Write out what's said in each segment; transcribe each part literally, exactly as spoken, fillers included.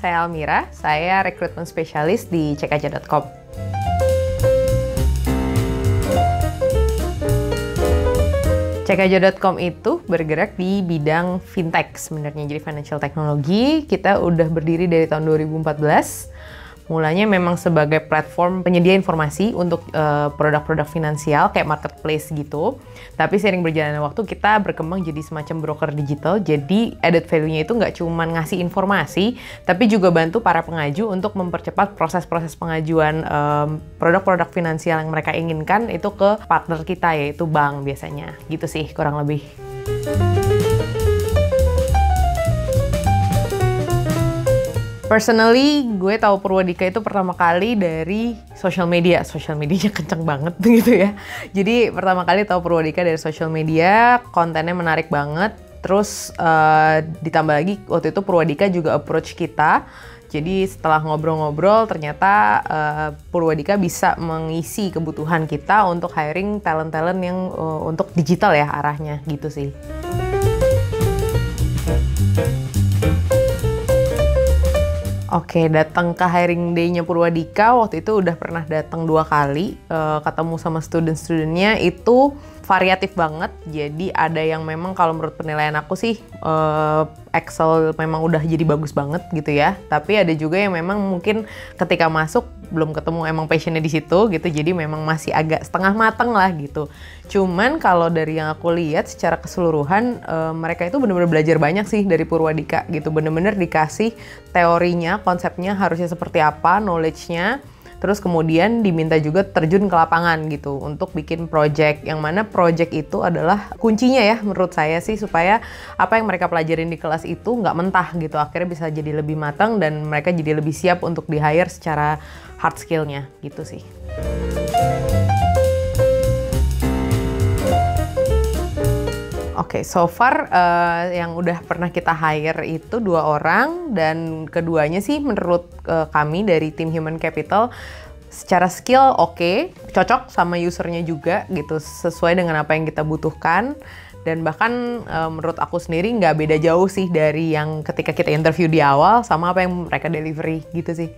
saya Almira, saya rekrutmen spesialis di cek aja dot com. cek aja dot com itu bergerak di bidang fintech sebenarnya, jadi financial technology. Kita udah berdiri dari tahun dua ribu empat belas. Mulanya memang sebagai platform penyedia informasi untuk uh, produk-produk finansial kayak marketplace gitu. Tapi seiring berjalannya waktu kita berkembang jadi semacam broker digital. Jadi added value-nya itu nggak cuma ngasih informasi, tapi juga bantu para pengaju untuk mempercepat proses-proses pengajuan um, produk-produk finansial yang mereka inginkan itu ke partner kita, yaitu bank biasanya. Gitu sih kurang lebih. Personally, gue tahu Purwadika itu pertama kali dari social media. Social medianya kenceng banget gitu ya. Jadi pertama kali tahu Purwadika dari social media, kontennya menarik banget. Terus uh, ditambah lagi waktu itu Purwadika juga approach kita. Jadi setelah ngobrol-ngobrol ternyata uh, Purwadika bisa mengisi kebutuhan kita untuk hiring talent-talent yang uh, untuk digital ya arahnya gitu sih. Oke, datang ke hiring day-nya Purwadika waktu itu udah pernah datang dua kali, uh, ketemu sama student-studentnya itu variatif banget. Jadi ada yang memang kalau menurut penilaian aku sih uh, Excel memang udah jadi bagus banget gitu ya. Tapi ada juga yang memang mungkin ketika masuk belum ketemu emang passionnya di situ gitu. Jadi memang masih agak setengah mateng lah gitu. Cuman kalau dari yang aku lihat secara keseluruhan uh, mereka itu benar-benar belajar banyak sih dari Purwadika gitu. Bener-bener dikasih teorinya, konsepnya harusnya seperti apa, knowledge-nya. Terus kemudian diminta juga terjun ke lapangan gitu untuk bikin project, yang mana project itu adalah kuncinya ya menurut saya sih, supaya apa yang mereka pelajarin di kelas itu nggak mentah gitu, akhirnya bisa jadi lebih matang dan mereka jadi lebih siap untuk di hire secara hard skill-nya gitu sih. Oke, okay, so far uh, yang udah pernah kita hire itu dua orang, dan keduanya sih menurut uh, kami dari tim Human Capital secara skill oke, okay, cocok sama usernya juga gitu, sesuai dengan apa yang kita butuhkan. Dan bahkan uh, menurut aku sendiri nggak beda jauh sih dari yang ketika kita interview di awal sama apa yang mereka delivery gitu sih.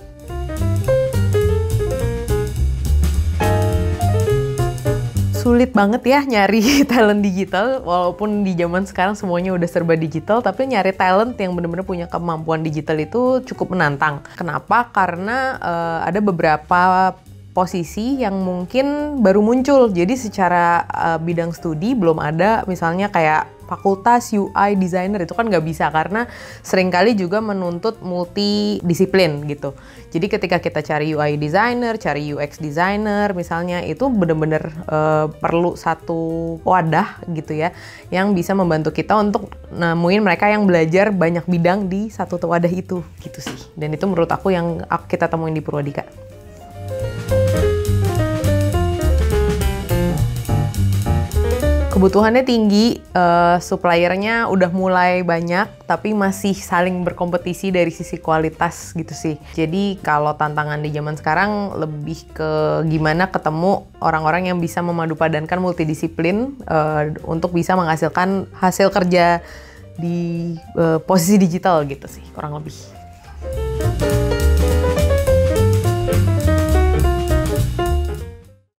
Sulit banget ya nyari talent digital, walaupun di zaman sekarang semuanya udah serba digital, tapi nyari talent yang benar-benar punya kemampuan digital itu cukup menantang. Kenapa? Karena uh, ada beberapa posisi yang mungkin baru muncul, jadi secara uh, bidang studi belum ada, misalnya kayak fakultas U I designer itu kan nggak bisa karena seringkali juga menuntut multidisiplin gitu. Jadi ketika kita cari U I designer, cari U X designer misalnya, itu bener-bener uh, perlu satu wadah gitu ya yang bisa membantu kita untuk nemuin mereka yang belajar banyak bidang di satu wadah itu gitu sih. Dan itu menurut aku yang kita temuin di Purwadika. Kebutuhannya tinggi, uh, suppliernya udah mulai banyak, tapi masih saling berkompetisi dari sisi kualitas gitu sih. Jadi kalau tantangan di zaman sekarang lebih ke gimana ketemu orang-orang yang bisa memadupadankan multidisiplin uh, untuk bisa menghasilkan hasil kerja di uh, posisi digital gitu sih, kurang lebih.